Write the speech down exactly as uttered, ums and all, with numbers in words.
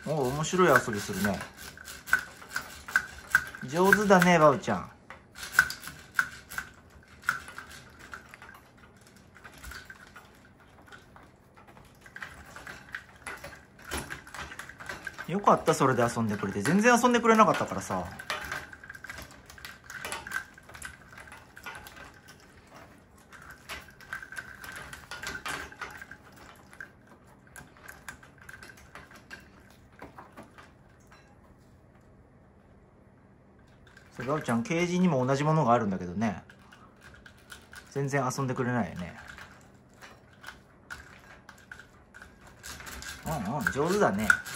おお、面白い遊びするね。上手だね、バウちゃん。よかった、それで遊んでくれて。全然遊んでくれなかったからさ。バウちゃん、ケージにも同じものがあるんだけどね、全然遊んでくれないよね。うんうん、上手だね。